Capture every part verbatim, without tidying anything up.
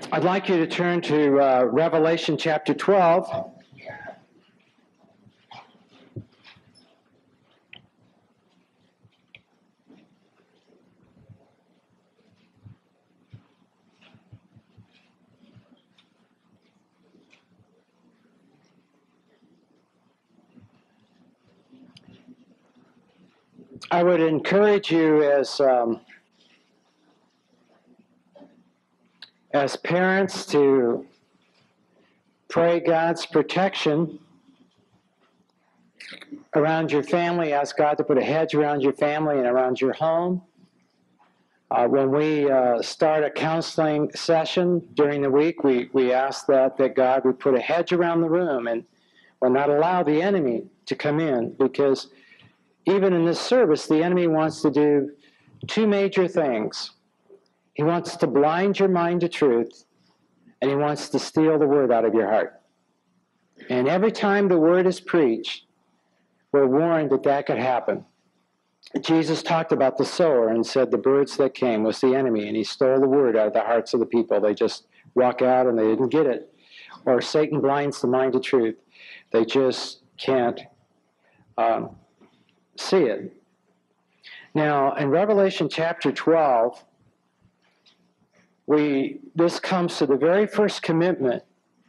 I'd like you to turn to uh, Revelation chapter twelve. I would encourage you as um, as parents to pray God's protection around your family. Ask God to put a hedge around your family and around your home. Uh, when we uh, start a counseling session during the week, we, we ask that, that God would put a hedge around the room and will not allow the enemy to come in, because even in this service, the enemy wants to do two major things. He wants to blind your mind to truth, and he wants to steal the word out of your heart. And every time the word is preached, we're warned that that could happen. Jesus talked about the sower and said the birds that came was the enemy, and he stole the word out of the hearts of the people. They just walk out and they didn't get it. Or Satan blinds the mind to truth. They just can't um, see it. Now, in Revelation chapter twelve, we this comes to the very first commitment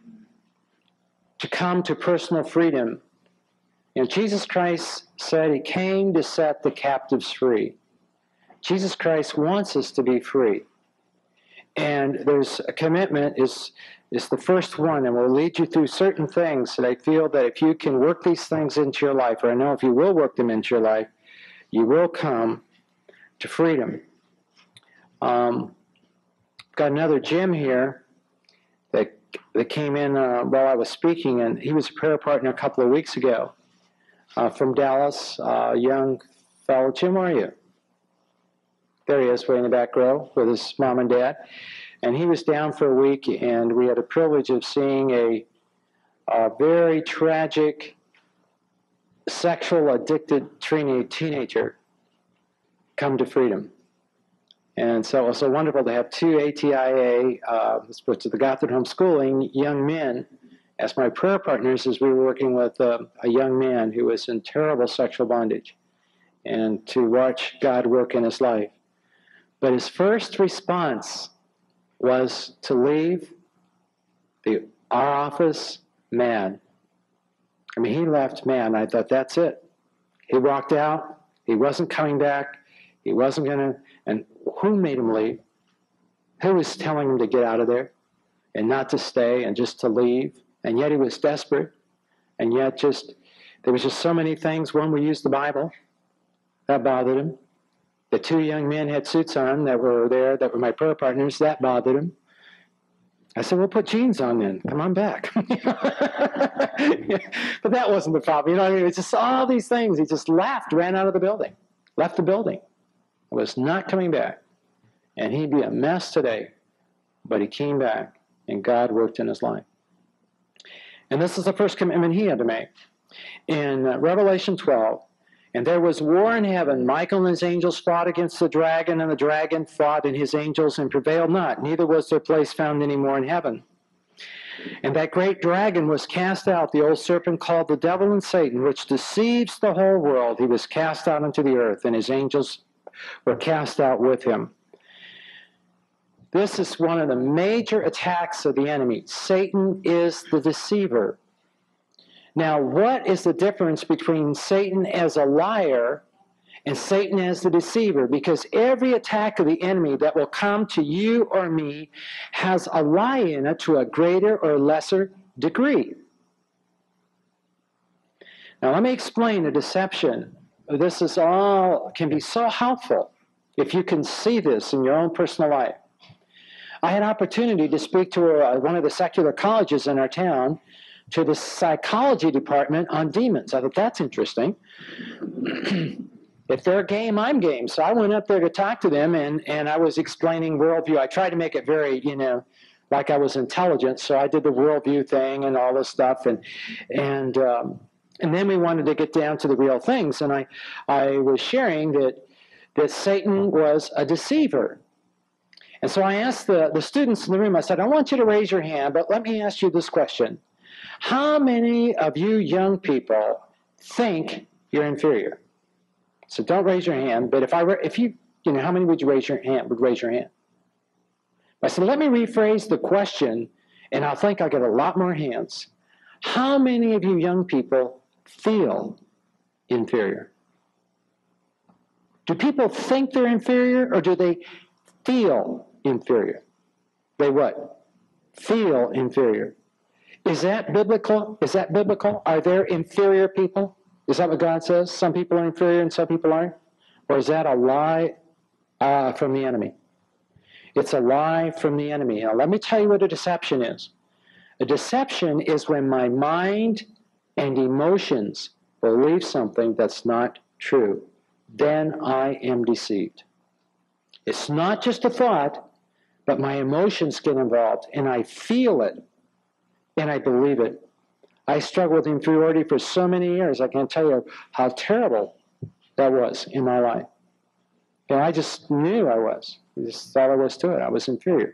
to come to personal freedom. You know, Jesus Christ said he came to set the captives free. Jesus Christ wants us to be free. And there's a commitment is, is the first one, and will lead you through certain things that I feel that if you can work these things into your life, or I know if you will work them into your life, you will come to freedom. Um, got another Jim here that, that came in uh, while I was speaking, and he was a prayer partner a couple of weeks ago. Uh, from Dallas, uh, young fellow. Jim, where are you? There he is, way in the back row with his mom and dad. And he was down for a week, and we had the privilege of seeing a, a very tragic, sexual addicted teenager come to freedom. And so it was so wonderful to have two A T I A, uh, which is the Gothard Homeschooling, young men as my prayer partners, as we were working with uh, a young man who was in terrible sexual bondage, and to watch God work in his life. But his first response was to leave the, our office mad. I mean, he left mad. I thought, that's it. He walked out. He wasn't coming back. He wasn't going to, and who made him leave? Who was telling him to get out of there and not to stay and just to leave? And yet he was desperate, and yet just, there was just so many things. One, we used the Bible. That bothered him. The two young men had suits on that were there, that were my prayer partners. That bothered him. I said, well, put jeans on then. Come on back. But that wasn't the problem. You know what I mean? It was just all these things. He just laughed, ran out of the building, left the building. Was not coming back. And he'd be a mess today. But he came back, and God worked in his life. And this is the first commitment he had to make. In uh, Revelation twelve, and there was war in heaven. Michael and his angels fought against the dragon, and the dragon fought and his angels and prevailed not. Neither was their place found any more in heaven. And that great dragon was cast out, the old serpent called the devil and Satan, which deceives the whole world. He was cast out into the earth, and his angels were cast out with him. This is one of the major attacks of the enemy. Satan is the deceiver. Now, what is the difference between Satan as a liar and Satan as the deceiver? Because every attack of the enemy that will come to you or me has a lie in it to a greater or lesser degree. Now, let me explain the deception. This is all can be so helpful if you can see this in your own personal life. I had an opportunity to speak to a, one of the secular colleges in our town, to the psychology department on demons. I thought, that's interesting. If they're game, I'm game. So I went up there to talk to them, and, and I was explaining worldview. I tried to make it very, you know, like I was intelligent. So I did the worldview thing and all this stuff. And and um, and then we wanted to get down to the real things. And I, I was sharing that, that Satan was a deceiver. And so I asked the, the students in the room, I said, I want you to raise your hand, but let me ask you this question. How many of you young people think you're inferior? So don't raise your hand, but if I, if you, you know, how many would you raise your hand, would raise your hand? I said, let me rephrase the question, and I think I'll get a lot more hands. How many of you young people feel inferior? Do people think they're inferior, or do they feel inferior? They what? Feel inferior. Is that biblical? Is that biblical? Are there inferior people? Is that what God says? Some people are inferior and some people aren't? Or is that a lie uh, from the enemy? It's a lie from the enemy. Now, let me tell you what a deception is. A deception is when my mind and emotions believe something that's not true. Then I am deceived. It's not just a thought, but my emotions get involved, and I feel it, and I believe it. I struggled with inferiority for so many years. I can't tell you how terrible that was in my life. And I just knew I was. I just thought I was to it. I was inferior.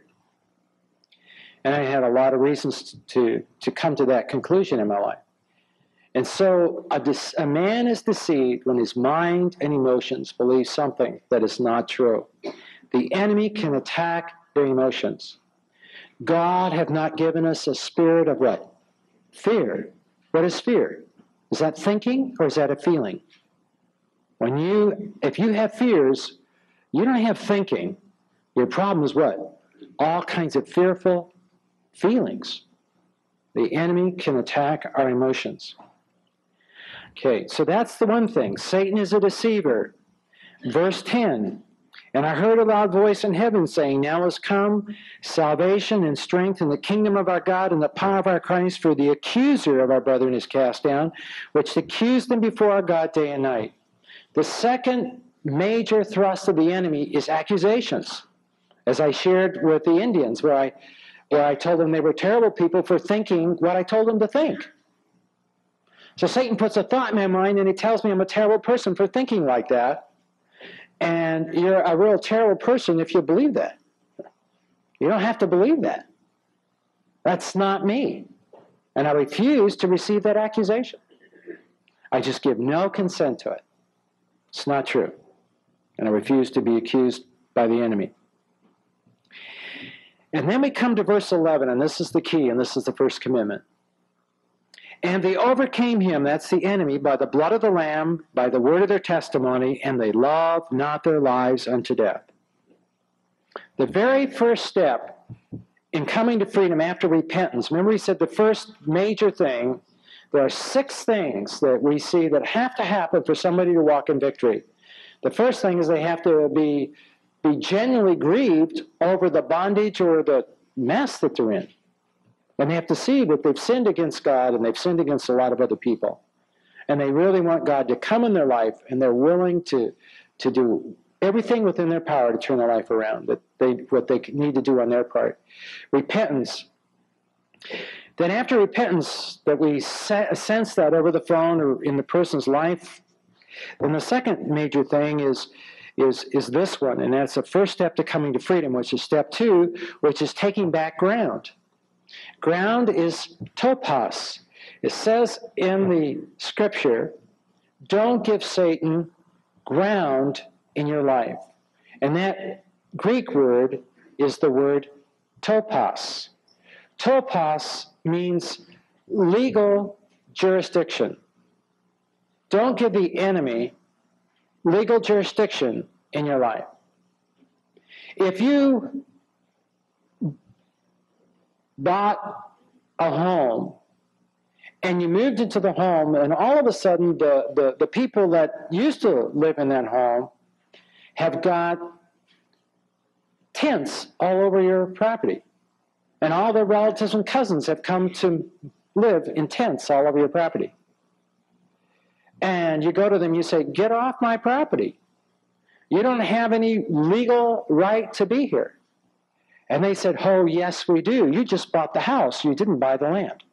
And I had a lot of reasons to, to come to that conclusion in my life. And so a, a man is deceived when his mind and emotions believe something that is not true. The enemy can attack your emotions. God hath not given us a spirit of what? Fear. What is fear? Is that thinking or is that a feeling? When you, if you have fears, you don't have thinking. Your problem is what? All kinds of fearful feelings. The enemy can attack our emotions. Okay, so that's the one thing. Satan is a deceiver. Verse ten. And I heard a loud voice in heaven saying, now is come salvation and strength in the kingdom of our God and the power of our Christ, for the accuser of our brethren is cast down, which accused them before our God day and night. The second major thrust of the enemy is accusations, as I shared with the Indians, where I, where I told them they were terrible people for thinking what I told them to think. So Satan puts a thought in my mind, and he tells me I'm a terrible person for thinking like that. And you're a real terrible person if you believe that. You don't have to believe that. That's not me. And I refuse to receive that accusation. I just give no consent to it. It's not true. And I refuse to be accused by the enemy. And then we come to verse eleven, and this is the key, and this is the first commitment. And they overcame him, that's the enemy, by the blood of the Lamb, by the word of their testimony, and they loved not their lives unto death. The very first step in coming to freedom after repentance, remember he said the first major thing, there are six things that we see that have to happen for somebody to walk in victory. The first thing is they have to be, be genuinely grieved over the bondage or the mess that they're in. And they have to see that they've sinned against God and they've sinned against a lot of other people. And they really want God to come in their life, and they're willing to, to do everything within their power to turn their life around, that they, what they need to do on their part. Repentance. Then after repentance, that we sense that over the phone or in the person's life, then the second major thing is, is, is this one, and that's the first step to coming to freedom, which is step two, which is taking back ground. Ground is topos. It says in the scripture, don't give Satan ground in your life. And that Greek word is the word topos. Topos means legal jurisdiction. Don't give the enemy legal jurisdiction in your life. If you bought a home and you moved into the home, and all of a sudden the, the, the people that used to live in that home have got tents all over your property, and all their relatives and cousins have come to live in tents all over your property. And you go to them, you say, get off my property. You don't have any legal right to be here. And they said, oh, yes, we do. You just bought the house. You didn't buy the land.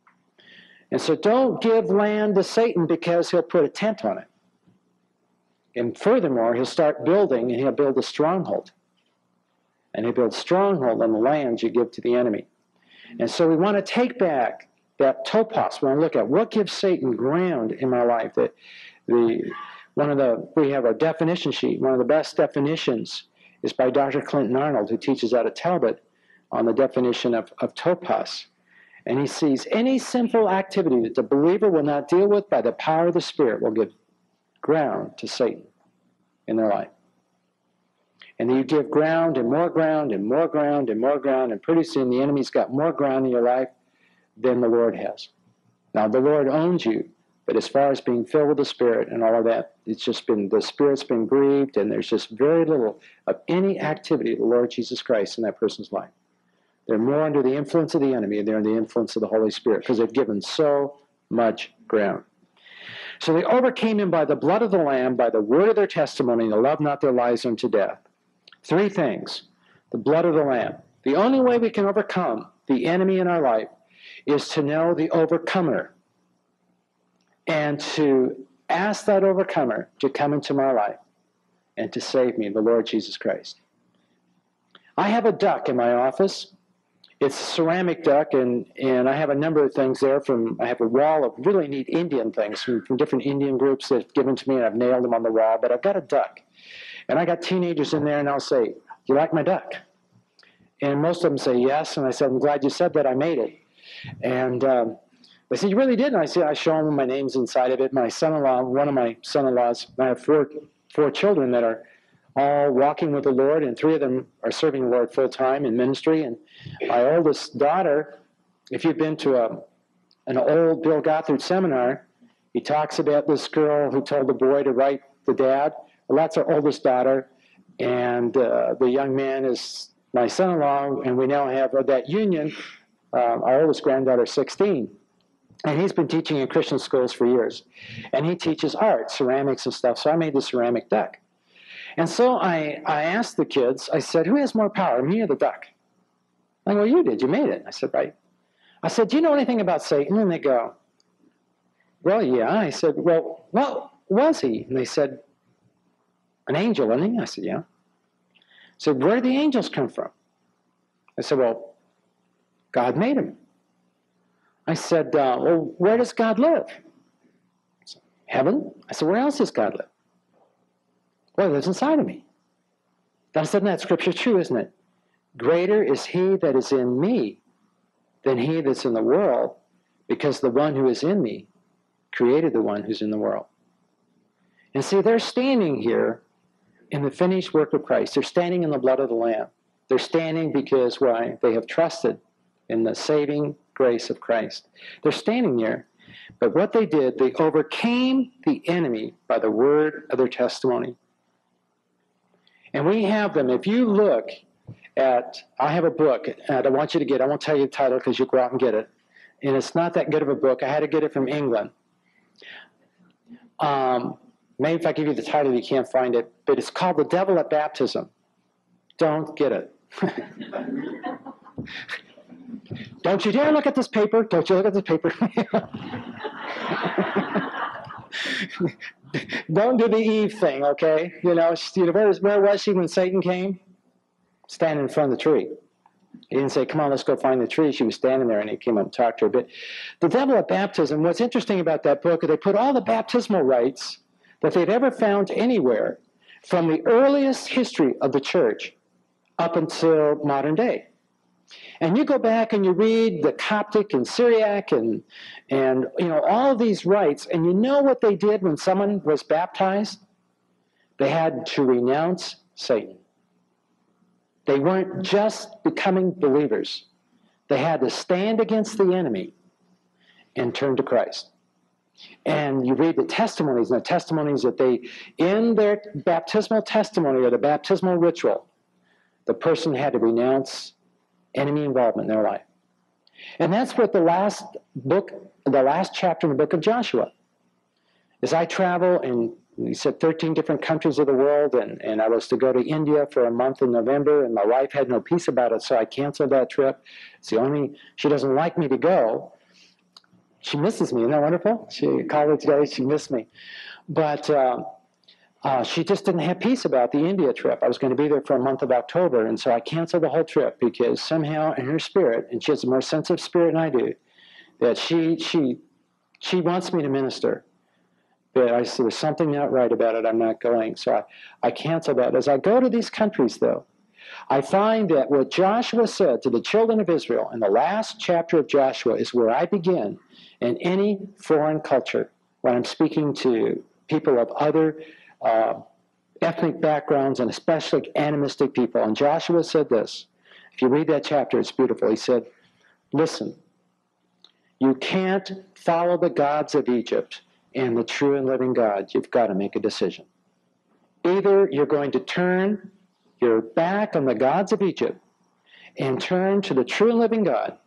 And so don't give land to Satan because he'll put a tent on it. And furthermore, he'll start building, and he'll build a stronghold. And he'll build a stronghold on the lands you give to the enemy. And so we want to take back that topos. We want to look at what gives Satan ground in my life. That the one of the we have a definition sheet. One of the best definitions is by Doctor Clinton Arnold, who teaches out of Talbot on the definition of, of topos. And he sees any sinful activity that the believer will not deal with by the power of the Spirit will give ground to Satan in their life. And then you give ground and more ground and more ground and more ground, and pretty soon the enemy's got more ground in your life than the Lord has. Now, the Lord owns you, but as far as being filled with the Spirit and all of that, it's just been, the Spirit's been grieved, and there's just very little of any activity of the Lord Jesus Christ in that person's life. They're more under the influence of the enemy than they're under the influence of the Holy Spirit, because they've given so much ground. So they overcame him by the blood of the Lamb, by the word of their testimony, and they loved not their lives unto death. Three things. The blood of the Lamb. The only way we can overcome the enemy in our life is to know the overcomer and to ask that overcomer to come into my life and to save me, the Lord Jesus Christ. I have a duck in my office. It's a ceramic duck, and, and I have a number of things there. From I have a wall of really neat Indian things from, from different Indian groups that have given to me, and I've nailed them on the wall, but I've got a duck. And I got teenagers in there, and I'll say, "You like my duck?" And most of them say yes, and I said, "I'm glad you said that. I made it." And um, they said, "You really did?" And I said, I show them my name's inside of it. My son-in-law, one of my son-in-laws, I have four, four children that are all walking with the Lord, and three of them are serving the Lord full-time in ministry. And my oldest daughter, if you've been to a, an old Bill Gothard seminar, he talks about this girl who told the boy to write the dad. Well, that's our oldest daughter, and uh, the young man is my son-in-law, and we now have uh, that union. Uh, our oldest granddaughter is sixteen, and he's been teaching in Christian schools for years, and he teaches art, ceramics and stuff, so I made the ceramic duck. And so I, I asked the kids, I said, "Who has more power, me or the duck?" I go, "Well, you did, you made it." I said, "Right." I said, "Do you know anything about Satan?" And they go, "Well, yeah." I said, "Well, what was he?" And they said, "An angel, isn't he?" I said, "Yeah." I said, "Where did the angels come from?" I said, "Well, God made him." I said, uh, "Well, where does God live?" I said, "Heaven." I said, "Where else does God live?" "Well, he lives inside of me." Then I said, "That scripture true, isn't it? Greater is he that is in me than he that's in the world, because the one who is in me created the one who's in the world." And see, they're standing here in the finished work of Christ. They're standing in the blood of the Lamb. They're standing because, why? They have trusted in the saving grace of Christ. They're standing there. But what they did, they overcame the enemy by the word of their testimony. And we have them. If you look at, I have a book, and I want you to get it. I won't tell you the title because you'll go out and get it. And it's not that good of a book. I had to get it from England. Um... Maybe if I give you the title, you can't find it. But it's called The Devil at Baptism. Don't get it. Don't you dare look at this paper. Don't you look at this paper. Don't do the Eve thing, okay? You know, she, where, where was she when Satan came? Standing in front of the tree. He didn't say, "Come on, let's go find the tree." She was standing there, and he came up and talked to her. But The Devil at Baptism, what's interesting about that book is they put all the baptismal rites that they've ever found anywhere from the earliest history of the church up until modern day. And you go back and you read the Coptic and Syriac and, and you know, all of these rites, and you know what they did when someone was baptized? They had to renounce Satan. They weren't just becoming believers. They had to stand against the enemy and turn to Christ. And you read the testimonies, and the testimonies that they, in their baptismal testimony or the baptismal ritual, the person had to renounce enemy involvement in their life. And that's what the last book, the last chapter in the book of Joshua. As I travel, and we said thirteen different countries of the world, and, and I was to go to India for a month in November, and my wife had no peace about it, so I canceled that trip. It's the only, she doesn't like me to go. She misses me. Isn't that wonderful? She called me today. She missed me. But uh, uh, she just didn't have peace about the India trip. I was going to be there for a month of October, and so I canceled the whole trip because somehow in her spirit, and she has a more sensitive spirit than I do, that she she she wants me to minister. But I said, there's something not right about it. I'm not going. So I, I canceled that. As I go to these countries, though, I find that what Joshua said to the children of Israel in the last chapter of Joshua is where I begin in any foreign culture when I'm speaking to people of other uh, ethnic backgrounds and especially animistic people. And Joshua said this. If you read that chapter, it's beautiful. He said, listen, you can't follow the gods of Egypt and the true and living God. You've got to make a decision. Either you're going to turn your back on the gods of Egypt and turn to the true and living God,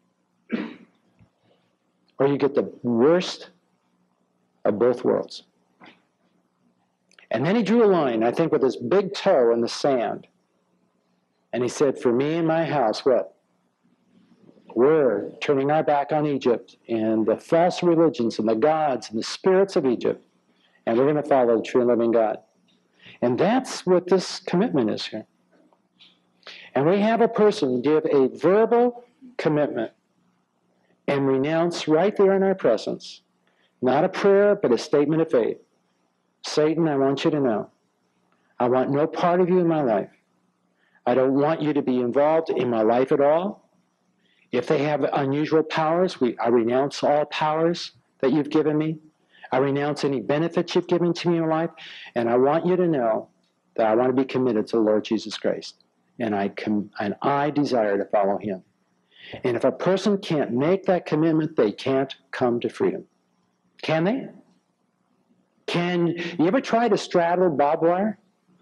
or you get the worst of both worlds. And then he drew a line, I think, with his big toe in the sand. And he said, for me and my house, what? We're turning our back on Egypt and the false religions and the gods and the spirits of Egypt, and we're going to follow the true and living God. And that's what this commitment is here. And we have a person give a verbal commitment and renounce right there in our presence, not a prayer, but a statement of faith. Satan, I want you to know, I want no part of you in my life. I don't want you to be involved in my life at all. If they have unusual powers, we, I renounce all powers that you've given me. I renounce any benefits you've given to me in life. And I want you to know that I want to be committed to the Lord Jesus Christ. And I, com- and I desire to follow him. And if a person can't make that commitment, they can't come to freedom. Can they? Can you ever try to straddle barbed wire?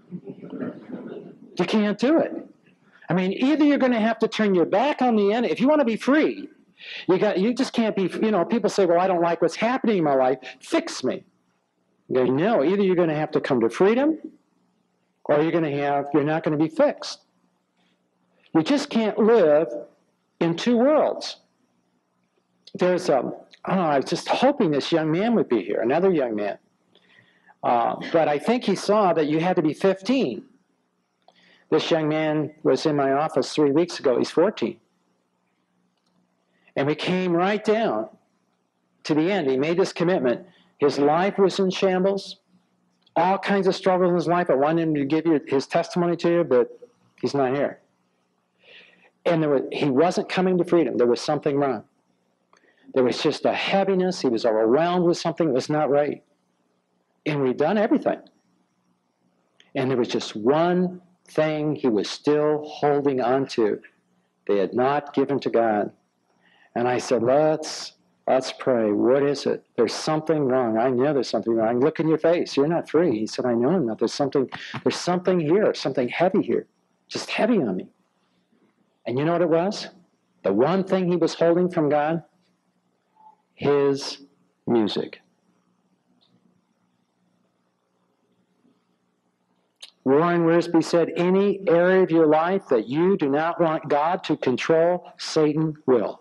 You can't do it. I mean, either you're going to have to turn your back on the enemy. If you want to be free, you got you just can't be, you know, people say, well, I don't like what's happening in my life. Fix me. You go, no, either you're going to have to come to freedom, or you're going to have, you're not going to be fixed. You just can't live in two worlds. There's a, oh, I was just hoping this young man would be here, another young man. Uh, but I think he saw that you had to be fifteen. This young man was in my office three weeks ago. He's fourteen. And we came right down to the end. He made this commitment. His life was in shambles. All kinds of struggles in his life. I wanted him to give you his testimony to you, but he's not here. And there was, he wasn't coming to freedom. There was something wrong. There was just a heaviness. He was overwhelmed with something that was not right. And we'd done everything. And there was just one thing he was still holding on to. They had not given to God. And I said, let's, let's pray. What is it? There's something wrong. I know there's something wrong. Look in your face. You're not free. He said, I know I'm not. There's something, there's something here, something heavy here, just heavy on me. And you know what it was? The one thing he was holding from God? His music. Warren Wiersbe said, any area of your life that you do not want God to control, Satan will.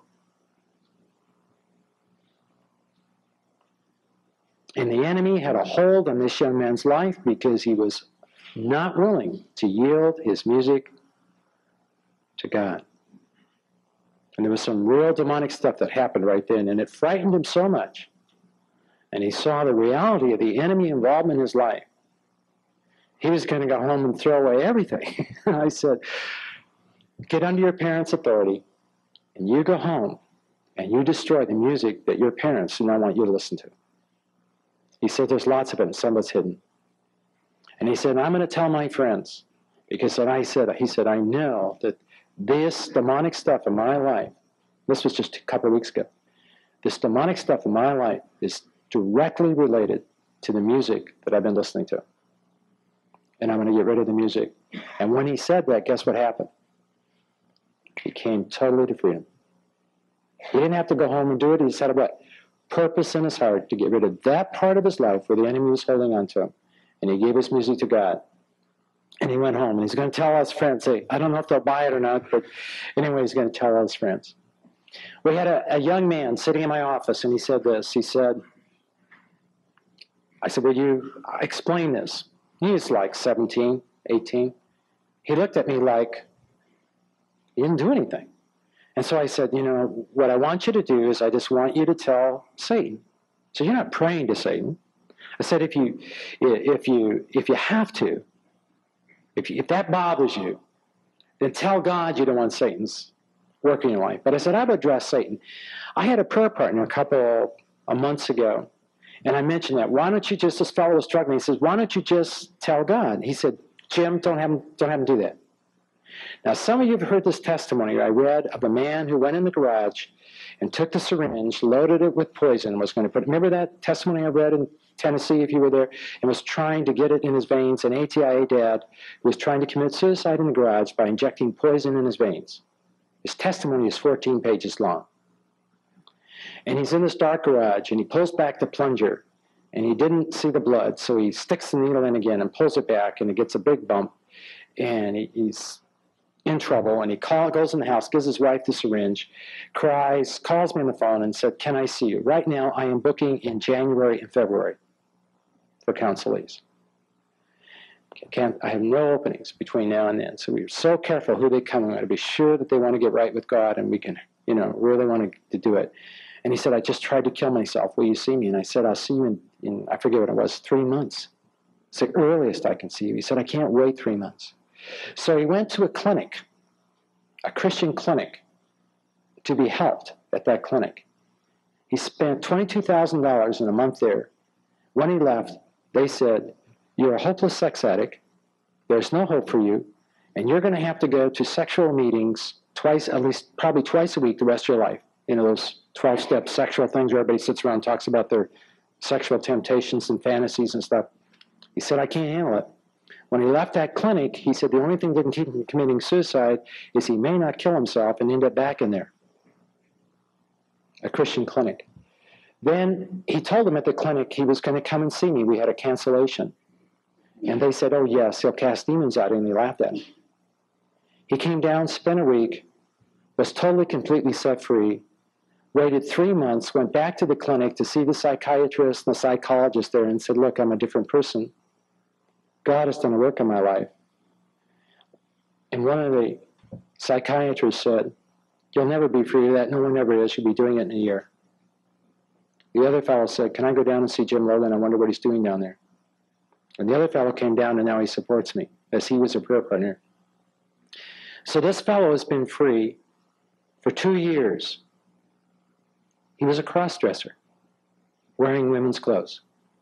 And the enemy had a hold on this young man's life because he was not willing to yield his music to God. And there was some real demonic stuff that happened right then, and it frightened him so much. And he saw the reality of the enemy involvement in his life. He was going to go home and throw away everything. I said, get under your parents' authority, and you go home, and you destroy the music that your parents do not want you to listen to. He said, there's lots of it, and some of it's hidden. And he said, I'm going to tell my friends, because then I said, he said, I know that this demonic stuff in my life, this was just a couple of weeks ago, this demonic stuff in my life is directly related to the music that I've been listening to. And I'm going to get rid of the music. And when he said that, guess what happened? He came totally to freedom. He didn't have to go home and do it. He just had a what? Purpose in his heart to get rid of that part of his life where the enemy was holding on to him. And he gave his music to God. And he went home. And he's going to tell all his friends, hey, I don't know if they'll buy it or not, but anyway, he's going to tell all his friends. We had a, a young man sitting in my office, and he said this. He said, I said, will you explain this? He was like seventeen, eighteen. He looked at me like he didn't do anything. And so I said, you know, what I want you to do is I just want you to tell Satan. So you're not praying to Satan. I said, if you, if you, if you have to, if, you, if that bothers you, then tell God you don't want Satan's work in your life. But I said, I've addressed Satan. I had a prayer partner a couple of months ago, and I mentioned that. Why don't you just, this fellow was struggling. He says, why don't you just tell God? He said, Jim, don't have him, don't have him do that. Now, some of you have heard this testimony I read of a man who went in the garage and took the syringe, loaded it with poison, and was going to put, remember that testimony I read in Tennessee, if you were there, and was trying to get it in his veins, an A T I A dad who was trying to commit suicide in the garage by injecting poison in his veins. His testimony is fourteen pages long. And he's in this dark garage, and he pulls back the plunger, and he didn't see the blood, so he sticks the needle in again and pulls it back, and it gets a big bump, and he, he's in trouble, and he call, goes in the house, gives his wife the syringe, cries, calls me on the phone and said, can I see you? Right now, I am booking in January and February for counselees. Can't, I have no openings between now and then, so we're so careful who they come with to be sure that they want to get right with God, and we can, you know, really want to, to do it. And he said, I just tried to kill myself. Will you see me? And I said, I'll see you in, in I forget what it was, three months. It's the earliest I can see you. He said, I can't wait three months. So he went to a clinic, a Christian clinic, to be helped at that clinic. He spent twenty-two thousand dollars in a month there. When he left, they said, you're a hopeless sex addict, there's no hope for you, and you're going to have to go to sexual meetings twice, at least probably twice a week the rest of your life. You know, those twelve-step sexual things where everybody sits around and talks about their sexual temptations and fantasies and stuff. He said, I can't handle it. When he left that clinic, he said the only thing that can keep him from committing suicide is he may not kill himself and end up back in there. A Christian clinic. Then he told them at the clinic he was going to come and see me. We had a cancellation. And they said, oh yes, he'll cast demons out, and they laughed at him. He came down, spent a week, was totally, completely set free, waited three months, went back to the clinic to see the psychiatrist and the psychologist there and said, look, I'm a different person. God has done a work in my life. And one of the psychiatrists said, you'll never be free of that. No one ever is. You'll be doing it in a year. The other fellow said, can I go down and see Jim Logan? I wonder what he's doing down there. And the other fellow came down, and now he supports me, as he was a prayer partner. So this fellow has been free for two years. He was a cross-dresser, wearing women's clothes.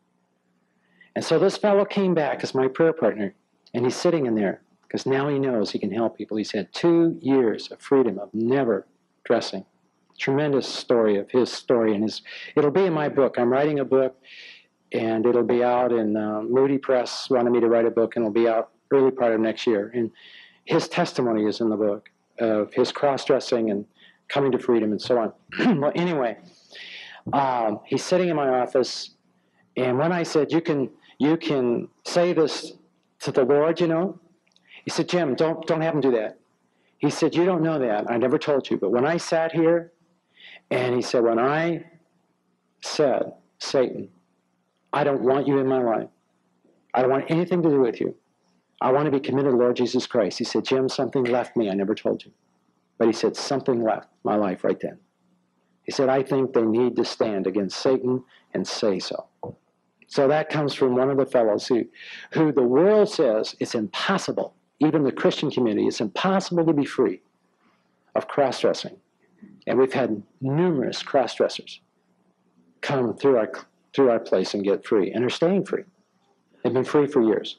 And so this fellow came back as my prayer partner, and he's sitting in there, because now he knows he can help people. He's had two years of freedom, of never dressing. Tremendous story of his story, and his. It'll be in my book. I'm writing a book, and it'll be out in uh, Moody Press wanted me to write a book, and it'll be out early part of next year. And his testimony is in the book of his cross-dressing and coming to freedom and so on. Well, anyway, um, he's sitting in my office, and when I said, you can you can say this to the Lord, you know, he said, Jim, don't don't have him do that. He said, you don't know that. I never told you. But when I sat here, and he said, when I said, Satan, I don't want you in my life. I don't want anything to do with you. I want to be committed to Lord Jesus Christ. He said, Jim, something left me. I never told you. But he said, something left my life right then. He said, I think they need to stand against Satan and say so. So that comes from one of the fellows who, who the world says it's impossible, even the Christian community, it's impossible to be free of cross-dressing. And we've had numerous cross-dressers come through our, through our place and get free, and are staying free. They've been free for years.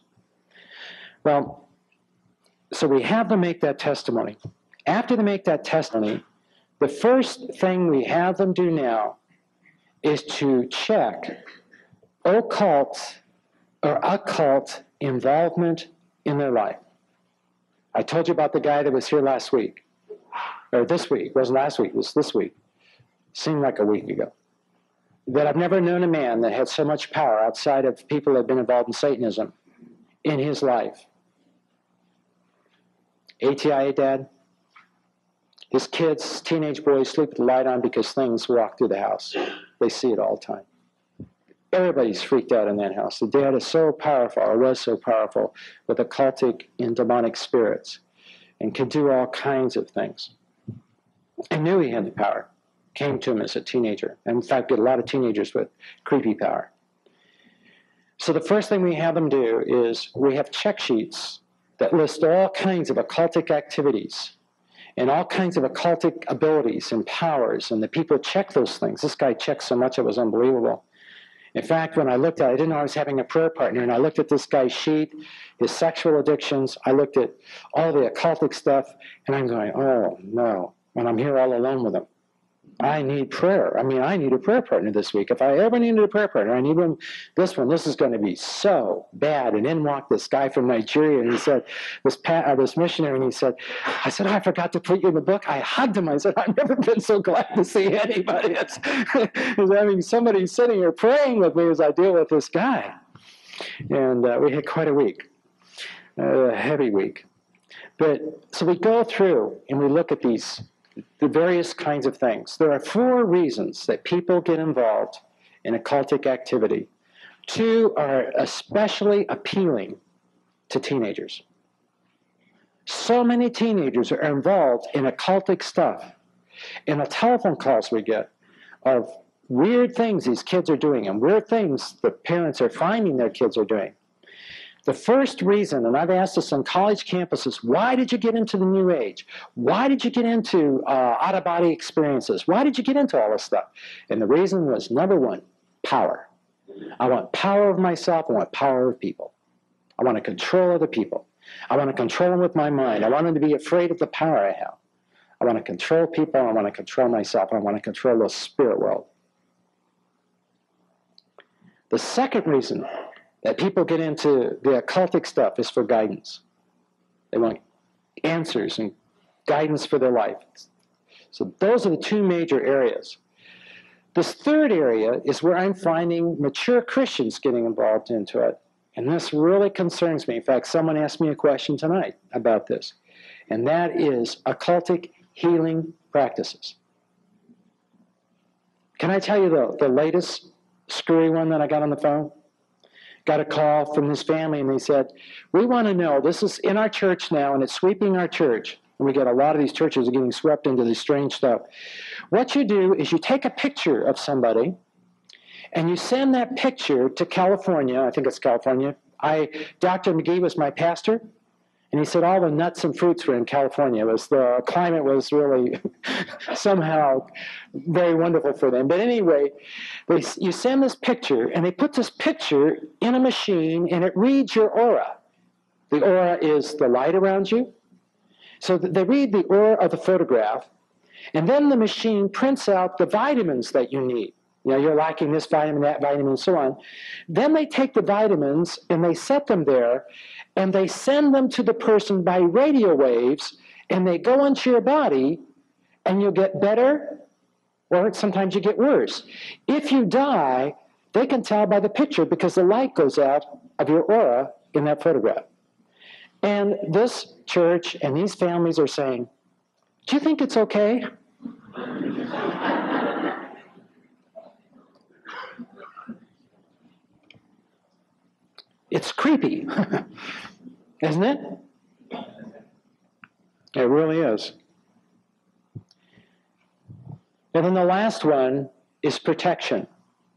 Well, so we have them make that testimony. After they make that testimony, the first thing we have them do now is to check occult or occult involvement in their life. I told you about the guy that was here last week, or this week. It wasn't last week, it was this week. Seemed like a week ago. That I've never known a man that had so much power outside of people that have been involved in Satanism in his life. A T I A dad. His kids, teenage boys, sleep with the light on because things walk through the house. They see it all the time. Everybody's freaked out in that house. The dad is so powerful, or was so powerful, with occultic and demonic spirits, and could do all kinds of things. I knew he had the power. Came to him as a teenager. And in fact, did a lot of teenagers with creepy power. So the first thing we have them do is we have check sheets that list all kinds of occultic activities and all kinds of occultic abilities and powers, and the people check those things. This guy checked so much it was unbelievable. In fact, when I looked at it, I didn't know I was having a prayer partner, and I looked at this guy's sheet, his sexual addictions, I looked at all the occultic stuff, and I'm going, oh no, and I'm here all alone with him. I need prayer. I mean, I need a prayer partner this week. If I ever needed a prayer partner, I need one. This one, this is going to be so bad. And in walked this guy from Nigeria, and he said, this pat, uh, this missionary, and he said, I said, oh, I forgot to put you in the book. I hugged him. I said, I've never been so glad to see anybody. It's, it's, I mean, somebody sitting here praying with me as I deal with this guy. And uh, we had quite a week, uh, a heavy week. But so we go through and we look at these the various kinds of things. There are four reasons that people get involved in occultic activity. Two are especially appealing to teenagers. So many teenagers are involved in occultic stuff. And the telephone calls we get of weird things these kids are doing and weird things the parents are finding their kids are doing. The first reason, and I've asked this on college campuses, why did you get into the New Age? Why did you get into uh, out-of-body experiences? Why did you get into all this stuff? And the reason was, number one, power. I want power of myself. I want power of people. I want to control other people. I want to control them with my mind. I want them to be afraid of the power I have. I want to control people. I want to control myself. I want to control the spirit world. The second reason that people get into the occultic stuff is for guidance. They want answers and guidance for their life. So those are the two major areas. This third area is where I'm finding mature Christians getting involved into it. And this really concerns me. In fact, someone asked me a question tonight about this. And that is occultic healing practices. Can I tell you the, the latest screwy one that I got on the phone? Got a call from this family, and they said, we want to know, this is in our church now, and it's sweeping our church. And we get a lot of these churches are getting swept into this strange stuff. What you do is you take a picture of somebody, and you send that picture to California. I think it's California. I, Doctor McGee was my pastor, and he said all the nuts and fruits were in California. It was, the climate was really somehow very wonderful for them. But anyway, they, you send this picture, and they put this picture in a machine, and it reads your aura. The aura is the light around you. So they read the aura of the photograph, and then the machine prints out the vitamins that you need. You know, you're lacking this vitamin, that vitamin, and so on. Then they take the vitamins, and they set them there, and they send them to the person by radio waves, and they go into your body, and you'll get better, or sometimes you get worse. If you die, they can tell by the picture because the light goes out of your aura in that photograph. And this church and these families are saying, do you think it's okay? It's creepy, isn't it? It really is. And then the last one is protection.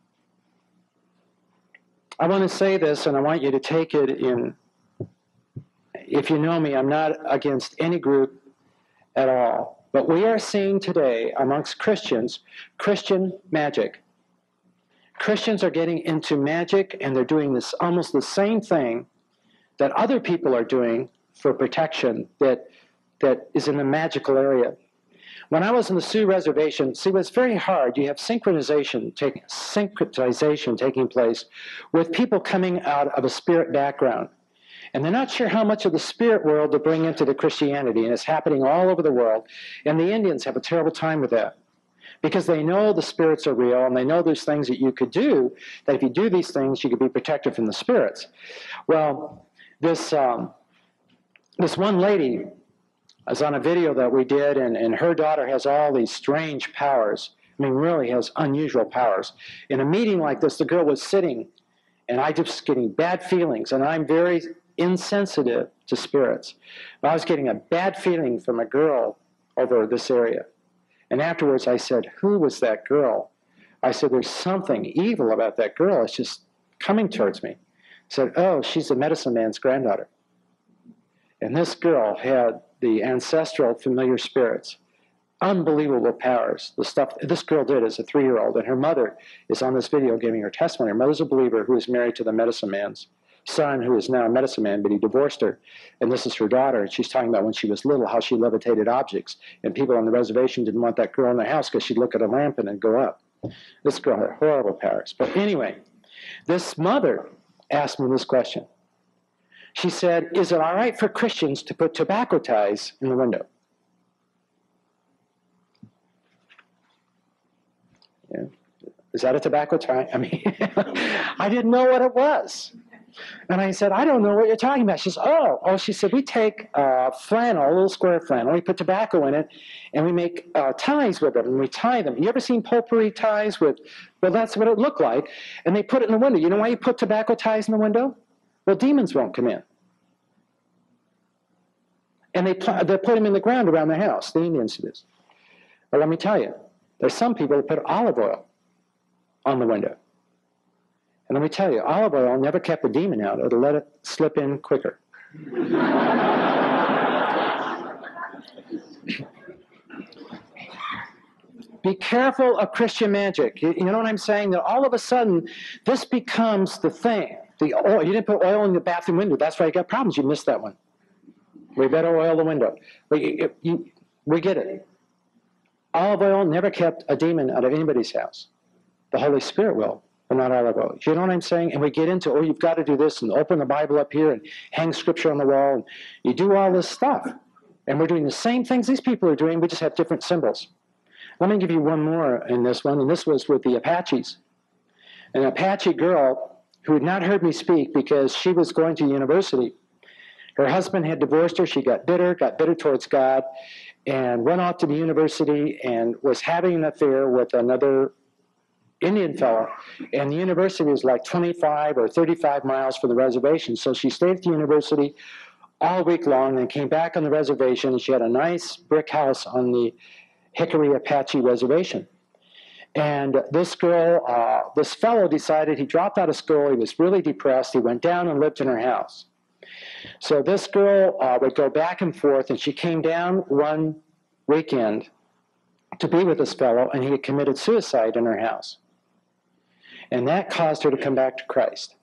I want to say this, and I want you to take it in, if you know me, I'm not against any group at all. But we are seeing today amongst Christians, Christian magic. Christians are getting into magic, and they're doing this almost the same thing that other people are doing for protection that, that is in the magical area. When I was in the Sioux Reservation, see, it's very hard. You have synchronization, take, syncretization taking place with people coming out of a spirit background. And they're not sure how much of the spirit world to bring into the Christianity, and it's happening all over the world. And the Indians have a terrible time with that, because they know the spirits are real, and they know there's things that you could do, that if you do these things, you could be protected from the spirits. Well, this, um, this one lady was on a video that we did, and, and her daughter has all these strange powers I mean, really has unusual powers. In a meeting like this, the girl was sitting, and I just getting bad feelings, and I'm very insensitive to spirits. But I was getting a bad feeling from a girl over this area. And afterwards I said, who was that girl? I said, there's something evil about that girl. It's just coming towards me. I said, oh, she's the medicine man's granddaughter. And this girl had the ancestral familiar spirits, unbelievable powers. The stuff this girl did as a three-year-old, and her mother is on this video giving her testimony. Her mother's a believer who is married to the medicine man's son, who is now a medicine man, but he divorced her. And this is her daughter, and she's talking about when she was little, how she levitated objects. And people on the reservation didn't want that girl in their house because she'd look at a lamp and it'd go up. This girl had horrible powers. But anyway, this mother asked me this question. She said, is it all right for Christians to put tobacco ties in the window? Yeah. Is that a tobacco tie? I mean, I didn't know what it was. And I said, I don't know what you're talking about. She says, oh, oh, she said, we take uh, flannel, a little square flannel, we put tobacco in it, and we make uh, ties with them, and we tie them. You ever seen potpourri ties with, well, that's what it looked like. And they put it in the window. You know why you put tobacco ties in the window? Well, demons won't come in. And they, they put them in the ground around the house, the Indians do this. But let me tell you, there's some people that put olive oil on the window. And let me tell you, olive oil never kept a demon out. It'll let it slip in quicker. Be careful of Christian magic. You, you know what I'm saying? That all of a sudden, this becomes the thing. The oil, you didn't put oil in the bathroom window. That's why you got problems. You missed that one. We better oil the window. But you, you, we get it. Olive oil never kept a demon out of anybody's house. The Holy Spirit will. But not olive oil. You know what I'm saying? And we get into, oh, you've got to do this, and open the Bible up here, and hang scripture on the wall, and you do all this stuff. And we're doing the same things these people are doing, we just have different symbols. Let me give you one more in this one, and this was with the Apaches. An Apache girl who had not heard me speak because she was going to university. Her husband had divorced her. She got bitter, got bitter towards God, and went off to the university and was having an affair with another Indian fellow, and the university was like twenty-five or thirty-five miles from the reservation. So she stayed at the university all week long and came back on the reservation, and she had a nice brick house on the Hickory Apache Reservation. And this girl, uh, this fellow decided, he dropped out of school, he was really depressed, he went down and lived in her house. So this girl uh, would go back and forth, and she came down one weekend to be with this fellow, and he had committed suicide in her house. And that caused her to come back to Christ.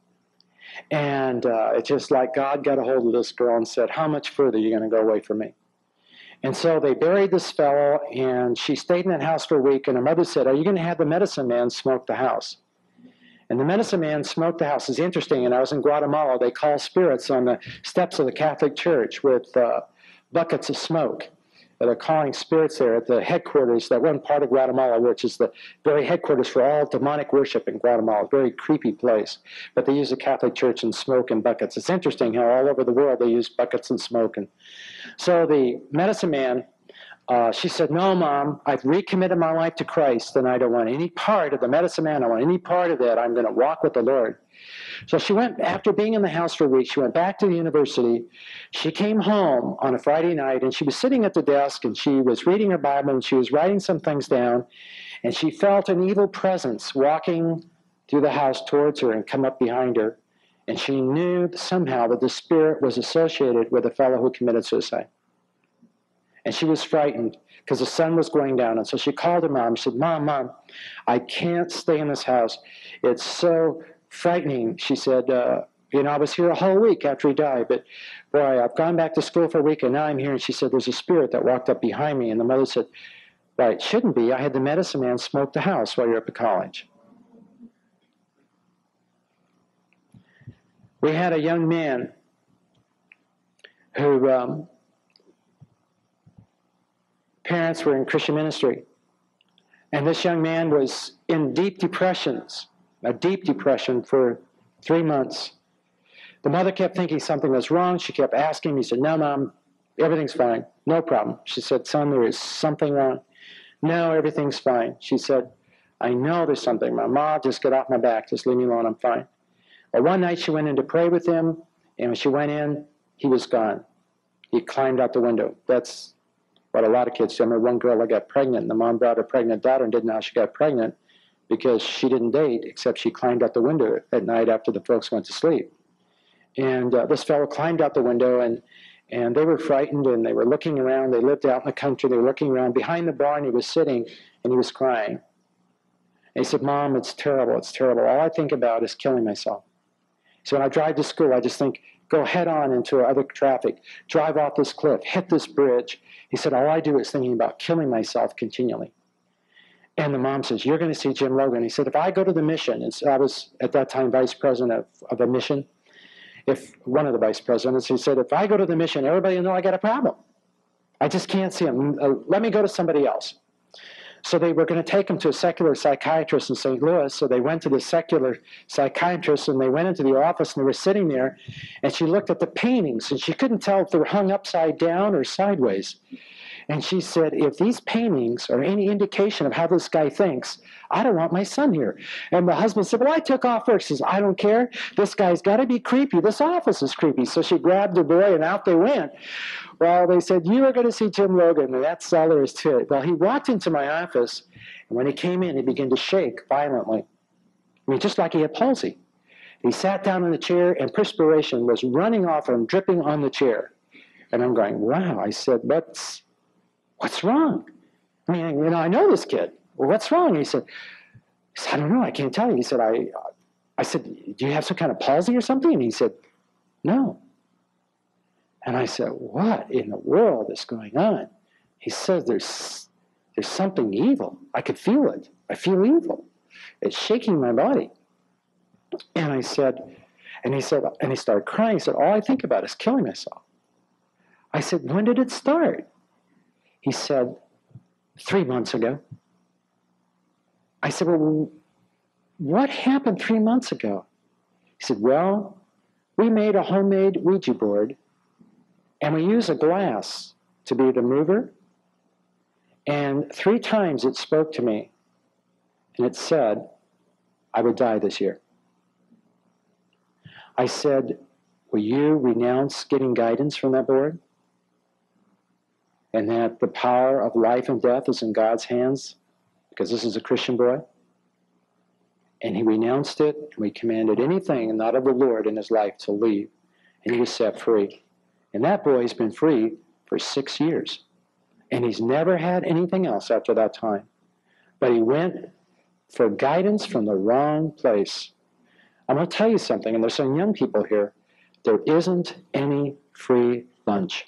And uh, it's just like God got a hold of this girl and said, how much further are you going to go away from me? And so they buried this fellow, and she stayed in that house for a week, and her mother said, are you going to have the medicine man smoke the house? And the medicine man smoked the house. It's interesting, and I was in Guatemala. They call spirits on the steps of the Catholic Church with uh, buckets of smoke. They're calling spirits there at the headquarters, that one part of Guatemala, which is the very headquarters for all demonic worship in Guatemala, a very creepy place. But they use the Catholic Church and smoke and buckets. It's interesting how all over the world they use buckets and smoke. And so the medicine man, uh, she said, no, Mom, I've recommitted my life to Christ, and I don't want any part of the medicine man. I don't want any part of that. I'm going to walk with the Lord. So she went, after being in the house for a week, she went back to the university. She came home on a Friday night, and she was sitting at the desk, and she was reading her Bible, and she was writing some things down, and she felt an evil presence walking through the house towards her and come up behind her, and she knew somehow that the spirit was associated with a fellow who committed suicide. And she was frightened because the sun was going down, and so she called her mom. She said, Mom, Mom, I can't stay in this house. It's so frightening. She said, uh, you know, I was here a whole week after he died, but boy, I've gone back to school for a week, and now I'm here. And she said, there's a spirit that walked up behind me. And the mother said, well, it shouldn't be. I had the medicine man smoke the house while you're up at college. We had a young man who um, parents were in Christian ministry, and this young man was in deep depressions. A deep depression for three months. The mother kept thinking something was wrong. She kept asking. He said, no, Mom, everything's fine. No problem. She said, son, there is something wrong. No, everything's fine. She said, I know there's something. My mom, just get off my back. Just leave me alone. I'm fine. Well, one night she went in to pray with him, and when she went in, he was gone. He climbed out the window. That's what a lot of kids do. I remember one girl that got pregnant, and the mom brought her pregnant daughter and didn't know how she got pregnant because she didn't date, except she climbed out the window at night after the folks went to sleep. And uh, this fellow climbed out the window, and and they were frightened, and they were looking around. They lived out in the country. They were looking around. Behind the barn, he was sitting, and he was crying. And he said, Mom, it's terrible. It's terrible. All I think about is killing myself. So when I drive to school, I just think, go head on into other traffic, drive off this cliff, hit this bridge. He said, all I do is thinking about killing myself continually. And the mom says, you're going to see Jim Logan. He said, if I go to the mission, and so I was at that time vice president of, of a mission, if one of the vice presidents, he said, if I go to the mission, everybody will know I got a problem. I just can't see him. Uh, let me go to somebody else. So they were going to take him to a secular psychiatrist in Saint Louis. So they went to the secular psychiatrist, and they went into the office, and they were sitting there, and she looked at the paintings, and she couldn't tell if they were hung upside down or sideways. And she said, if these paintings are any indication of how this guy thinks, I don't want my son here. And the husband said, well, I took off work. She says, I don't care. This guy's got to be creepy. This office is creepy. So she grabbed the boy, and out they went. Well, they said, you are going to see Jim Logan, and that's all there is to it. Well, he walked into my office, and when he came in, he began to shake violently. I mean, just like he had palsy. He sat down in the chair, and perspiration was running off him, dripping on the chair. And I'm going, wow. I said, what's... What's wrong? I mean, you know, I know this kid. Well, what's wrong? He said, he said, I don't know. I can't tell you. He said, I, I said, do you have some kind of palsy or something? And he said, no. And I said, what in the world is going on? He said, there's, there's something evil. I could feel it. I feel evil. It's shaking my body. And I said, and he said, and he started crying. He said, all I think about is killing myself. I said, when did it start? He said, three months ago. I said, well, what happened three months ago? He said, well, we made a homemade Ouija board, and we use a glass to be the mover. And three times it spoke to me, and it said, I would die this year. I said, will you renounce getting guidance from that board? And that the power of life and death is in God's hands, because this is a Christian boy. And he renounced it, and we commanded anything not of the Lord in his life to leave, and he was set free. And that boy's been free for six years. And he's never had anything else after that time. But he went for guidance from the wrong place. I'm going to tell you something, and there's some young people here. There isn't any free lunch.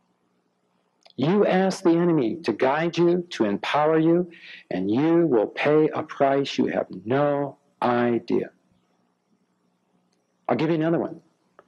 You ask the enemy to guide you, to empower you, and you will pay a price you have no idea. I'll give you another one.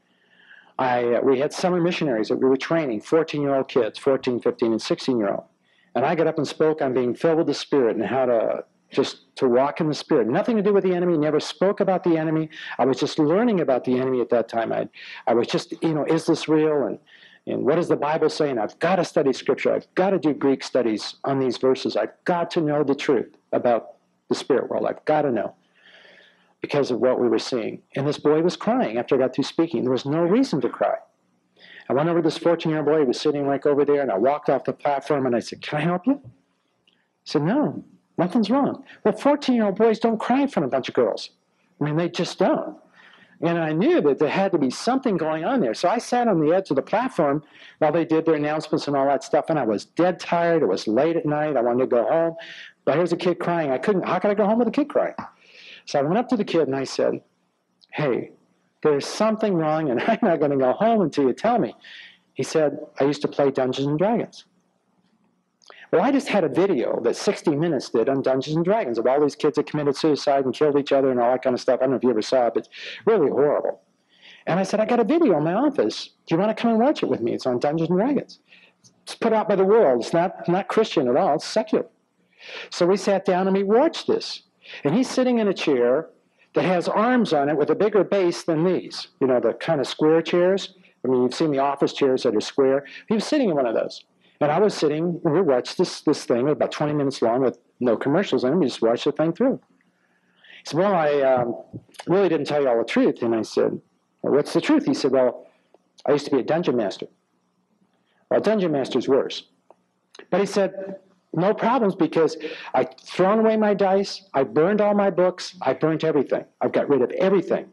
I, uh, we had summer missionaries that we were training, fourteen-year-old kids, fourteen, fifteen, and sixteen-year-old. And I got up and spoke on being filled with the Spirit and how to just to walk in the Spirit. Nothing to do with the enemy, never spoke about the enemy. I was just learning about the enemy at that time. I, I was just, you know, is this real? And And what does the Bible say? And I've got to study Scripture. I've got to do Greek studies on these verses. I've got to know the truth about the spirit world. I've got to know because of what we were seeing. And this boy was crying after I got through speaking. There was no reason to cry. I went over to this fourteen-year-old boy. He was sitting like over there, and I walked off the platform, and I said, can I help you? He said, no, nothing's wrong. Well, fourteen-year-old boys don't cry in front of a bunch of girls. I mean, they just don't. And I knew that there had to be something going on there. So I sat on the edge of the platform while they did their announcements and all that stuff, and I was dead tired. It was late at night. I wanted to go home. But here's a kid crying. I couldn't. How could I go home with a kid crying? So I went up to the kid, and I said, hey, there's something wrong, and I'm not going to go home until you tell me. He said, I used to play Dungeons and Dragons. Well, I just had a video that sixty minutes did on Dungeons and Dragons of all these kids that committed suicide and killed each other and all that kind of stuff. I don't know if you ever saw it, but it's really horrible. And I said, I got a video in my office. Do you want to come and watch it with me? It's on Dungeons and Dragons. It's put out by the world. It's not, not Christian at all. It's secular. So we sat down and we watched this. And he's sitting in a chair that has arms on it with a bigger base than these. You know, the kind of square chairs. I mean, you've seen the office chairs that are square. He was sitting in one of those. And I was sitting, we watched this, this thing about twenty minutes long with no commercials in it. We just watched the thing through. He said, well, I um, really didn't tell you all the truth. And I said, well, what's the truth? He said, well, I used to be a dungeon master. Well, dungeon master's worse. But he said, no problems, because I've thrown away my dice, I burned all my books, I burnt everything. I've got rid of everything.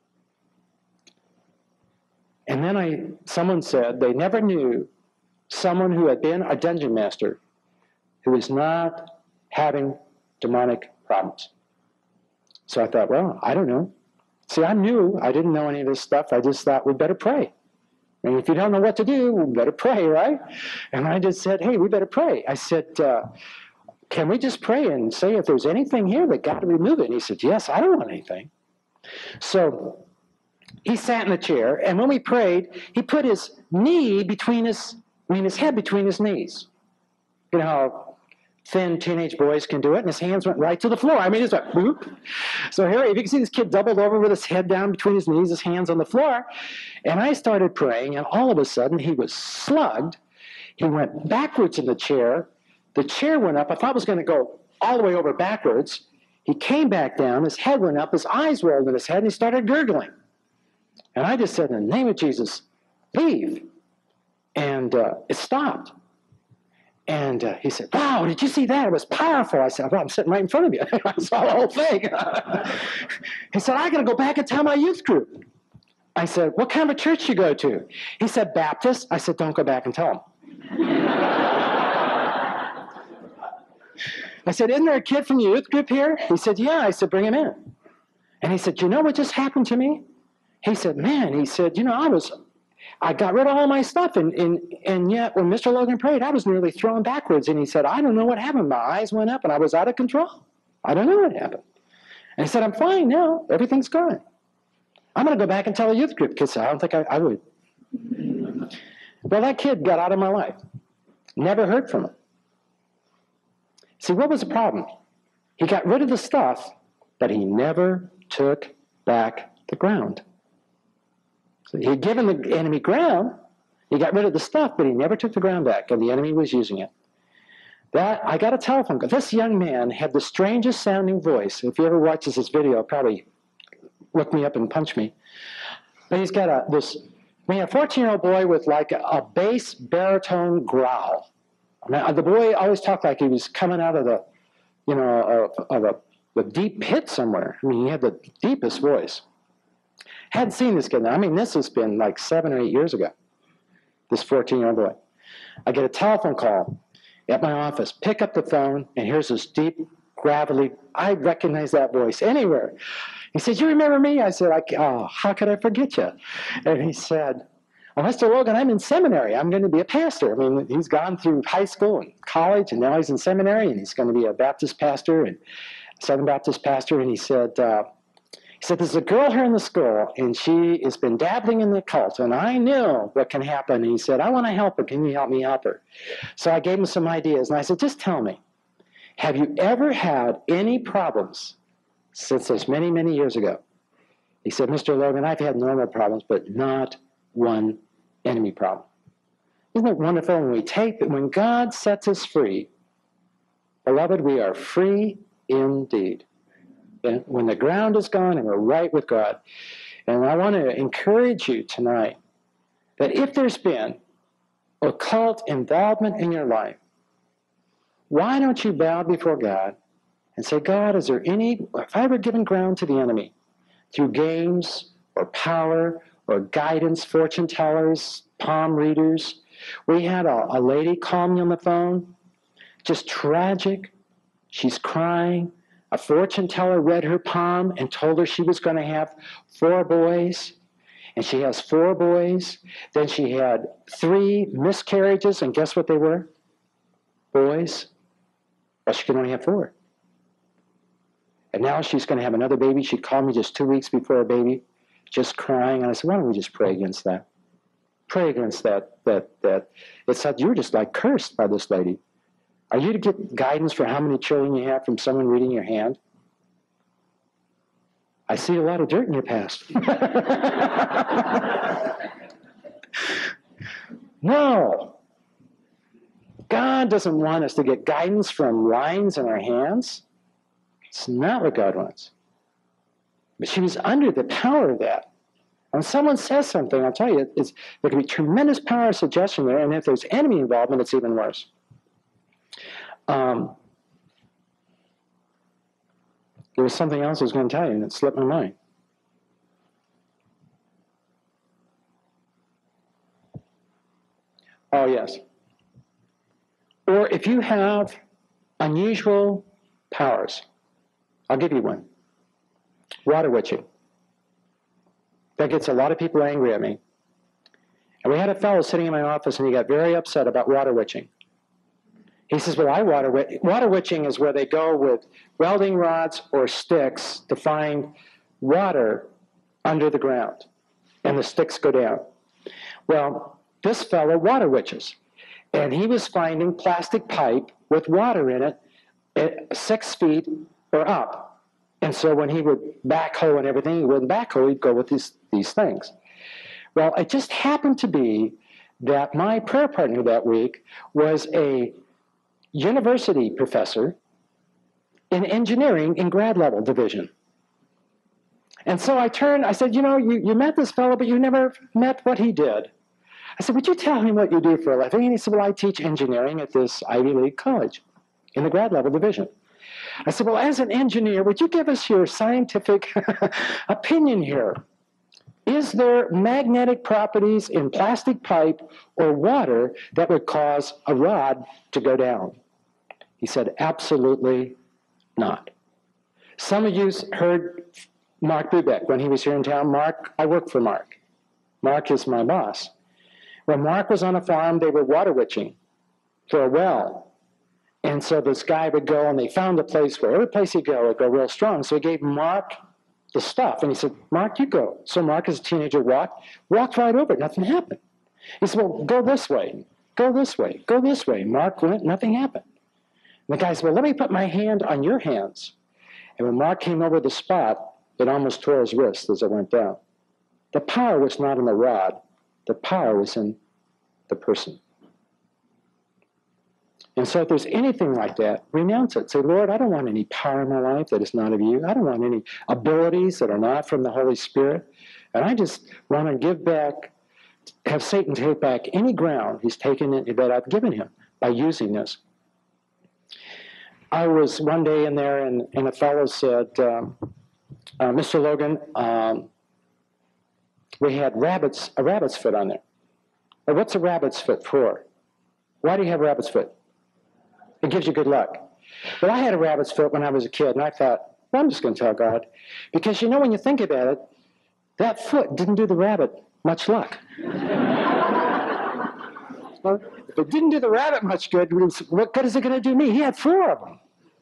And then I, someone said they never knew someone who had been a dungeon master who was not having demonic problems. So I thought, well, I don't know. See, I'm new. I didn't know any of this stuff. I just thought we better pray. I mean, if you don't know what to do, we better pray, right? And I just said, hey, we better pray. I said, uh, can we just pray and say if there's anything here that God will remove it? And he said, yes, I don't want anything. So he sat in the chair, and when we prayed, he put his knee between his, I mean, his head between his knees. You know how thin teenage boys can do it, and his hands went right to the floor. I mean, it's like, whoop. So here, if you can see this kid doubled over with his head down between his knees, his hands on the floor, and I started praying, and all of a sudden, he was slugged. He went backwards in the chair. The chair went up. I thought it was going to go all the way over backwards. He came back down. His head went up. His eyes rolled in his head, and he started gurgling. And I just said, in the name of Jesus, leave. And uh, it stopped. And uh, he said, wow, did you see that? It was powerful. I said, well, I'm sitting right in front of you. I saw the whole thing. He said, I got to go back and tell my youth group. I said, what kind of a church you go to? He said, Baptist. I said, don't go back and tell them. I said, isn't there a kid from your youth group here? He said, yeah. I said, bring him in. And he said, you know what just happened to me? He said, man, he said, you know, I was... I got rid of all my stuff, and, and, and yet when Mister Logan prayed, I was nearly thrown backwards. And he said, I don't know what happened. My eyes went up, and I was out of control. I don't know what happened. And he said, I'm fine now. Everything's gone. I'm going to go back and tell the youth group, because I don't think I, I would. Well, that kid got out of my life. Never heard from him. See, what was the problem? He got rid of the stuff, but he never took back the ground. So he had given the enemy ground. He got rid of the stuff, but he never took the ground back, and the enemy was using it. That, I got a telephone call. This young man had the strangest sounding voice. If you ever watches this video, probably look me up and punch me. But he's got a, this, I mean, a fourteen-year-old boy with like a, a bass baritone growl. I mean, the boy always talked like he was coming out of the, you know, of, of a, a deep pit somewhere. I mean, he had the deepest voice. Hadn't seen this kid now. I mean, this has been like seven or eight years ago, this fourteen-year-old boy. I get a telephone call at my office, pick up the phone, and here's this deep, gravelly, I recognize that voice anywhere. He said, you remember me? I said, I, oh, how could I forget you? And he said, well, Mister Logan, I'm in seminary. I'm going to be a pastor. I mean, he's gone through high school and college, and now he's in seminary, and he's going to be a Baptist pastor, and Southern Baptist pastor. And he said, uh, He said, there's a girl here in the school, and she has been dabbling in the occult, and I know what can happen. And he said, I want to help her. Can you help me help her? So I gave him some ideas, and I said, just tell me, have you ever had any problems since this many, many years ago? He said, Mister Logan, I've had normal problems, but not one enemy problem. Isn't it wonderful when we take, when God sets us free, beloved, we are free indeed. And when the ground is gone and we're right with God. And I want to encourage you tonight that if there's been occult involvement in your life, why don't you bow before God and say, God, is there any, have I ever given ground to the enemy through games or power or guidance, fortune tellers, palm readers? We had a, a lady call me on the phone, just tragic. She's crying. A fortune teller read her palm and told her she was going to have four boys, and she has four boys. Then she had three miscarriages, and guess what they were? Boys. Well, she can only have four. And now she's going to have another baby. She called me just two weeks before her baby, just crying. And I said, why don't we just pray against that? Pray against that. That that it's that you're just like cursed by this lady. Are you to get guidance for how many children you have from someone reading your hand? I see a lot of dirt in your past. No. God doesn't want us to get guidance from lines in our hands. It's not what God wants. But she was under the power of that. When someone says something, I'll tell you, it's, there can be tremendous power of suggestion there, and if there's enemy involvement, it's even worse. Um, there was something else I was going to tell you, and it slipped my mind. Oh, yes. Or if you have unusual powers, I'll give you one. Water witching. That gets a lot of people angry at me. And we had a fellow sitting in my office, and he got very upset about water witching. He says, well, I water witch. Water witching is where they go with welding rods or sticks to find water under the ground, and the sticks go down. Well, this fellow water witches, and he was finding plastic pipe with water in it at six feet or up. And so when he would backhoe and everything, he wouldn't backhoe, he'd go with these, these things. Well, it just happened to be that my prayer partner that week was a university professor in engineering in grad level division. And so I turned, I said, you know, you, you met this fellow, but you never met what he did. I said, would you tell him what you do for a living? And he said, well, I teach engineering at this Ivy League college in the grad level division. I said, well, as an engineer, would you give us your scientific opinion here? Is there magnetic properties in plastic pipe or water that would cause a rod to go down? He said, absolutely not. Some of you heard Mark Bubeck when he was here in town. Mark, I work for Mark. Mark is my boss. When Mark was on a farm, they were water witching for a well. And so this guy would go, and they found a place where every place he'd go would go real strong. So he gave Mark the stuff, and he said, Mark, you go. So Mark, as a teenager, walked, walked right over it. Nothing happened. He said, well, go this way, go this way, go this way. Mark went, nothing happened. And the guy said, well, let me put my hand on your hands. And when Mark came over the spot, it almost tore his wrist as it went down. The power was not in the rod. The power was in the person. And so if there's anything like that, renounce it. Say, Lord, I don't want any power in my life that is not of you. I don't want any abilities that are not from the Holy Spirit. And I just want to give back, have Satan take back any ground he's taken in, that I've given him by using this. I was one day in there, and, and a fellow said, um, uh, Mister Logan, um, we had rabbits, a rabbit's foot on there. Well, what's a rabbit's foot for? Why do you have rabbit's foot? It gives you good luck. But I had a rabbit's foot when I was a kid, and I thought, well, I'm just going to tell God. Because, you know, when you think about it, that foot didn't do the rabbit much luck. Well, if it didn't do the rabbit much good, what good is it going to do me? He had four of them.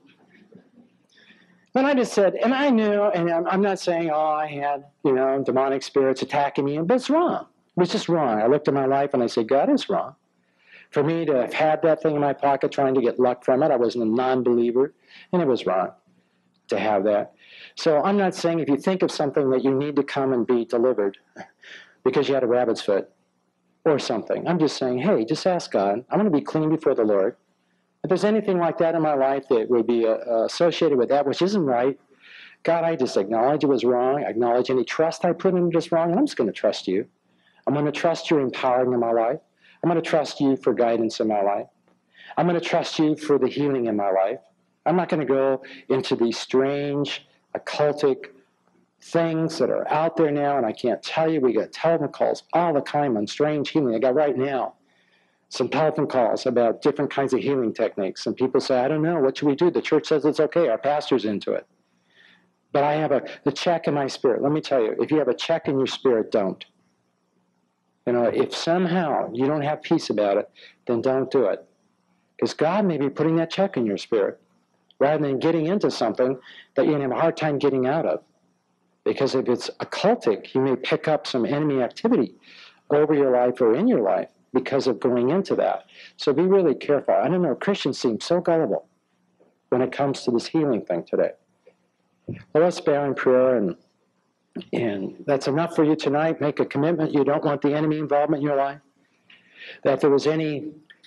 And I just said, and I knew, and I'm, I'm not saying, oh, I had, you know, demonic spirits attacking me, but it's wrong. It was just wrong. I looked at my life and I said, God, it's wrong. For me to have had that thing in my pocket trying to get luck from it, I wasn't a non-believer, and it was wrong to have that. So I'm not saying if you think of something that you need to come and be delivered because you had a rabbit's foot or something. I'm just saying, hey, just ask God. I want to be clean before the Lord. If there's anything like that in my life that would be uh, associated with that which isn't right, God, I just acknowledge it was wrong. I acknowledge any trust I put in it is wrong, and I'm just going to trust you. I'm going to trust your empowering in my life. I'm going to trust you for guidance in my life. I'm going to trust you for the healing in my life. I'm not going to go into these strange, occultic things that are out there now, and I can't tell you. We get telephone calls all the time on strange healing. I got right now some telephone calls about different kinds of healing techniques, and people say, I don't know, what should we do? The church says it's okay. Our pastor's into it. But I have a the check in my spirit. Let me tell you, if you have a check in your spirit, don't. You know, if somehow you don't have peace about it, then don't do it. Because God may be putting that check in your spirit rather than getting into something that you're going to have a hard time getting out of. Because if it's occultic, you may pick up some enemy activity over your life or in your life because of going into that. So be really careful. I don't know, Christians seem so gullible when it comes to this healing thing today. Well, let's bow in prayer, and And that's enough for you tonight. Make a commitment. You don't want the enemy involvement in your life. That if there was any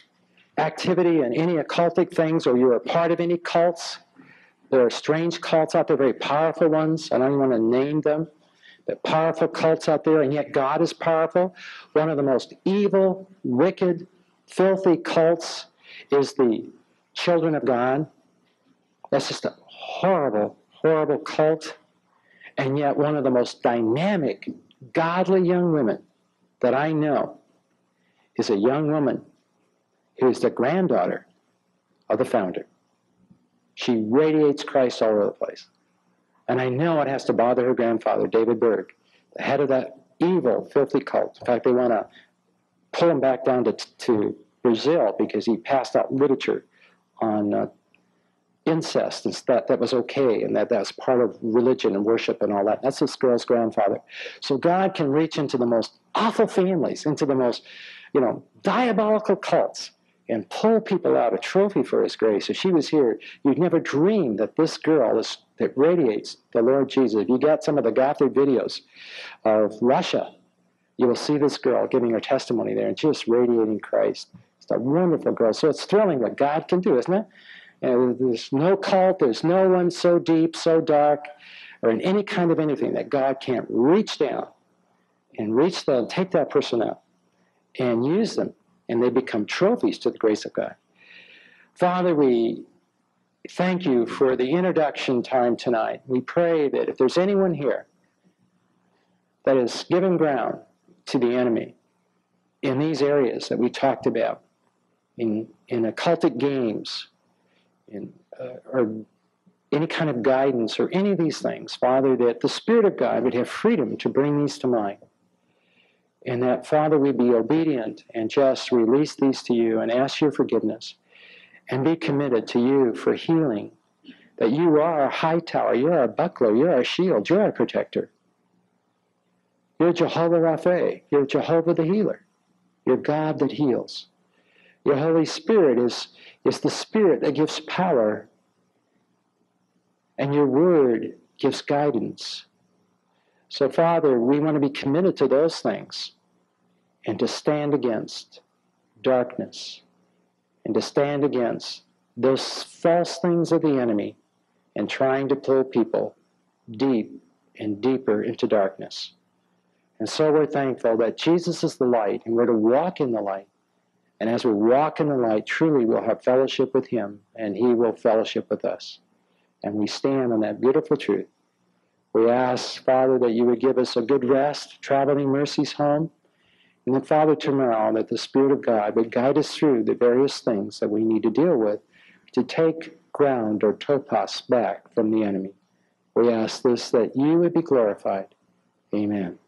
activity in any occultic things, or you're a part of any cults. There are strange cults out there, very powerful ones. I don't even want to name them. But powerful cults out there, and yet God is powerful. One of the most evil, wicked, filthy cults is the Children of God. That's just a horrible, horrible cult. And yet one of the most dynamic, godly young women that I know is a young woman who is the granddaughter of the founder. She radiates Christ all over the place. And I know it has to bother her grandfather, David Berg, the head of that evil, filthy cult. In fact, they want to pull him back down to, to Brazil because he passed out literature on uh, incest and that that was okay, and that that's part of religion and worship and all that. That's this girl's grandfather. So God can reach into the most awful families, into the most, you know, diabolical cults, and pull people out, a trophy for his grace. If she was here, you'd never dream that this girl is, that radiates the Lord Jesus. If you get some of the Gothic videos of Russia, you will see this girl giving her testimony there and just radiating Christ. It's a wonderful girl. So it's thrilling what God can do, isn't it? And there's no cult, there's no one so deep, so dark, or in any kind of anything that God can't reach down and reach them, take that person out and use them, and they become trophies to the grace of God. Father, we thank you for the introduction time tonight. We pray that if there's anyone here that is giving ground to the enemy in these areas that we talked about, in, in occultic games, in, uh, or any kind of guidance, or any of these things, Father, that the Spirit of God would have freedom to bring these to mind. And that, Father, we be obedient and just release these to you and ask your forgiveness and be committed to you for healing, that you are our high tower, you're our buckler, you're our shield, you're our protector. You're Jehovah Rapha, you're Jehovah the healer, you're God that heals. Your Holy Spirit is, is the Spirit that gives power, and your word gives guidance. So, Father, we want to be committed to those things and to stand against darkness and to stand against those false things of the enemy and trying to pull people deep and deeper into darkness. And so we're thankful that Jesus is the light and we're to walk in the light. And as we walk in the light, truly we'll have fellowship with him and he will fellowship with us. And we stand on that beautiful truth. We ask, Father, that you would give us a good rest, traveling mercies home, and that, Father, tomorrow, that the Spirit of God would guide us through the various things that we need to deal with to take ground or topos back from the enemy. We ask this, that you would be glorified. Amen.